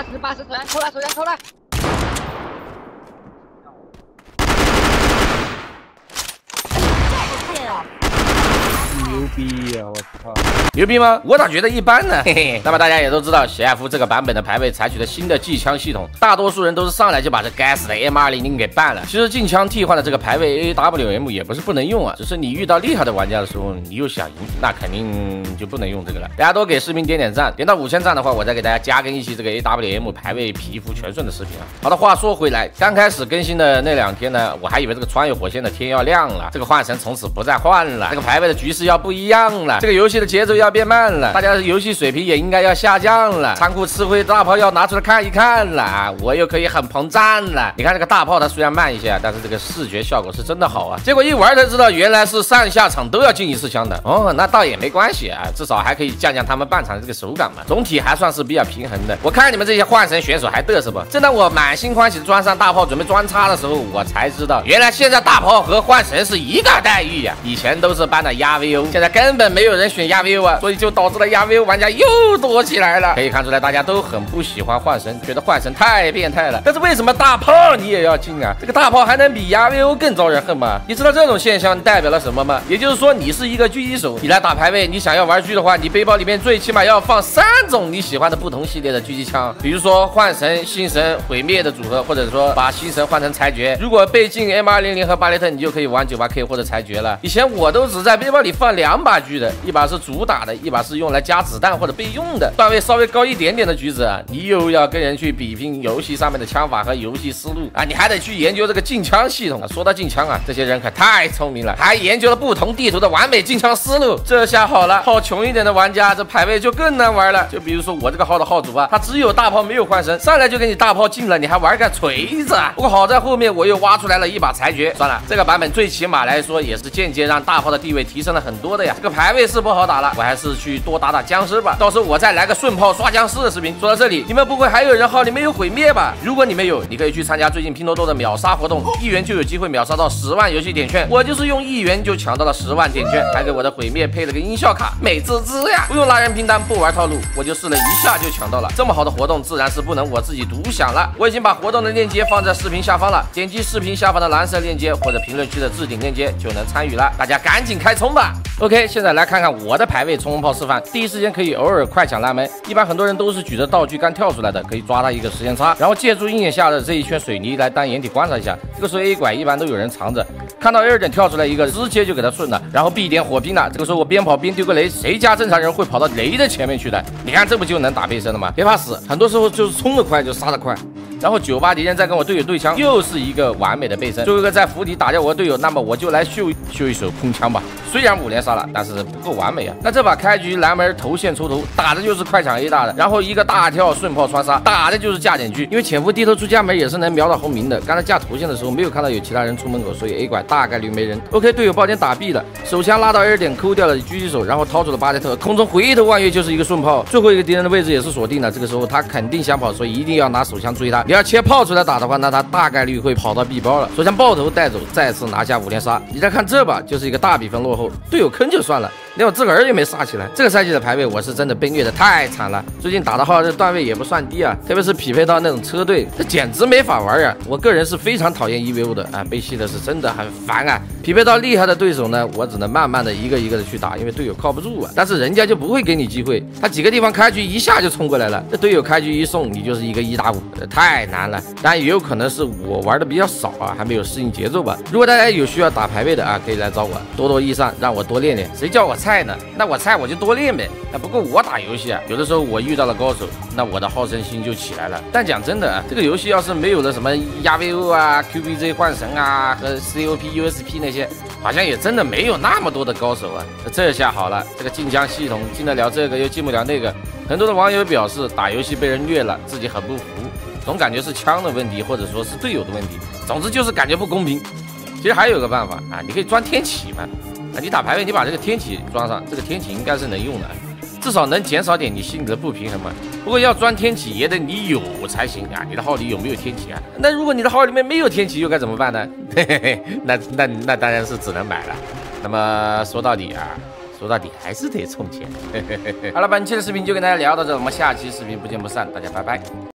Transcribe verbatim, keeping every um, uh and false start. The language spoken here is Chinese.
十八十，手枪抽了，手枪抽了。 牛逼呀！我操！ 牛逼吗？我咋觉得一般呢？嘿嘿。那么大家也都知道，邪夫这个版本的排位采取了新的技枪系统，大多数人都是上来就把这该死的 M 二零零 给办了。其实近枪替换的这个排位 A W M 也不是不能用啊，只是你遇到厉害的玩家的时候，你又想赢，那肯定就不能用这个了。大家多给视频点点赞，点到五千赞的话，我再给大家加更一期这个 A W M 排位皮肤全顺的视频啊。好的，话说回来，刚开始更新的那两天呢，我还以为这个穿越火线的天要亮了，这个幻神从此不再换了，这个排位的局势要不一样了，这个游戏的节奏要变慢了，大家的游戏水平也应该要下降了，仓库吃灰大炮要拿出来看一看了啊，我又可以很膨胀了。你看这个大炮它虽然慢一些，但是这个视觉效果是真的好啊。结果一玩才知道，原来是上下场都要进一次枪的哦，那倒也没关系啊，至少还可以降降他们半场的这个手感嘛。总体还算是比较平衡的。我看你们这些幻神选手还嘚瑟不？正当我满心欢喜的装上大炮准备装叉的时候，我才知道原来现在大炮和幻神是一个待遇呀、啊。以前都是搬的压 V O， 现在根本没有人选压 V O 啊，所以就导致了压 V O 玩家又多起来了。可以看出来大家都很不喜欢幻神，觉得幻神太变态了。但是为什么大炮你也要进啊？这个大炮还能比压 V O 更招人恨吗？你知道这种现象代表了什么吗？也就是说你是一个狙击手，你来打排位，你想要玩狙的话，你背包里面最起码要放三种你喜欢的不同系列的狙击枪，比如说幻神、星神、毁灭的组合，或者说把星神换成裁决。如果被禁 M 二零零 和巴雷特，你就可以玩 九八 K 或者裁决了。以前我都只在背包里放两把狙的，一把是主打的，一把是用来加子弹或者备用的，段位稍微高一点点的橘子啊，你又要跟人去比拼游戏上面的枪法和游戏思路啊，你还得去研究这个禁枪系统啊。说到禁枪啊，这些人可太聪明了，还研究了不同地图的完美禁枪思路。这下好了，号穷一点的玩家这排位就更难玩了。就比如说我这个号的号主啊，他只有大炮没有幻神，上来就给你大炮进了，你还玩个锤子啊！不过好在后面我又挖出来了一把裁决，算了，这个版本最起码来说也是间接让大炮的地位提升了很多的呀。这个排位是不好打了，我还是去多打打僵尸吧，到时候我再来个顺炮刷僵尸的视频。说到这里，你们不会还有人号里面有毁灭吧？如果你们有，你可以去参加最近拼多多的秒杀活动，一元就有机会秒杀到十万游戏点券。我就是用一元就抢到了十万点券，还给我的毁灭配了个音效卡，美滋滋呀！不用拉人拼单，不玩套路，我就试了一下就抢到了。这么好的活动，自然是不能我自己独享了。我已经把活动的链接放在视频下方了，点击视频下方的蓝色链接或者评论区的置顶链接就能参与了，大家赶紧开冲吧！ OK， 现在来看看我的排位冲锋炮示范。第一时间可以偶尔快抢蓝莓，一般很多人都是举着道具杆跳出来的，可以抓他一个时间差，然后借助鹰眼下的这一圈水泥来当掩体观察一下。这个时候 A 拐一般都有人藏着，看到 A 点跳出来一个，直接就给他顺了，然后 B 点火拼了。这个时候我边跑边丢个雷，谁家正常人会跑到雷的前面去的？你看这不就能打背身了吗？别怕死，很多时候就是冲得快就杀得快。 然后九八敌人再跟我队友对枪，又是一个完美的背身。最后一个在府邸打掉我的队友，那么我就来秀秀一手空枪吧。虽然五连杀了，但是不够完美啊。那这把开局蓝门头线抽头，打的就是快抢 A 大的，然后一个大跳顺炮穿杀，打的就是架点狙。因为潜伏低头出家门也是能瞄到红明的。刚才架头线的时候没有看到有其他人出门口，所以 A 拐大概率没人。OK， 队友爆点打 B 了，手枪拉到 A 点抠掉了狙击手，然后掏出了巴雷特，空中回头望月就是一个顺炮。最后一个敌人的位置也是锁定了，这个时候他肯定想跑，所以一定要拿手枪追他。你要切炮出来打的话，那他大概率会跑到 B 包了，手枪爆头带走，再次拿下五连杀。你再看这把，就是一个大比分落后，队友坑就算了，连我自个儿也没杀起来。这个赛季的排位我是真的被虐的太惨了，最近打的号这段位也不算低啊，特别是匹配到那种车队，这简直没法玩呀、啊。我个人是非常讨厌 E V O 的啊，被吸的是真的很烦啊。匹配到厉害的对手呢，我只能慢慢的一个一个的去打，因为队友靠不住啊。但是人家就不会给你机会，他几个地方开局一下就冲过来了，这队友开局一送，你就是一个一打五，太难了。但也有可能是我玩的比较少啊，还没有适应节奏吧。如果大家有需要打排位的啊，可以来找我，多多益善，让我多练练。谁叫我菜呢？那我菜我就多练呗。那不过我打游戏啊，有的时候我遇到了高手，那我的好胜心就起来了。但讲真的啊，这个游戏要是没有了什么压 V O 啊、Q B J 幻神啊和 C O P、U S P 那些，好像也真的没有那么多的高手啊。这下好了，这个禁枪系统进得了这个又进不了那个，很多的网友表示打游戏被人虐了，自己很不服。总感觉是枪的问题，或者说是队友的问题，总之就是感觉不公平。其实还有个办法啊，你可以装天启嘛，啊，你打排位你把这个天启装上，这个天启应该是能用的，至少能减少点你心里的不平衡嘛。不过要装天启也得你有才行啊，你的号里有没有天启啊？那如果你的号里面没有天启又该怎么办呢？嘿嘿嘿，那那那当然是只能买了。那么说到底啊。说到底还是得充钱。好了，本期的视频就跟大家聊到这，我们下期视频不见不散，大家拜拜。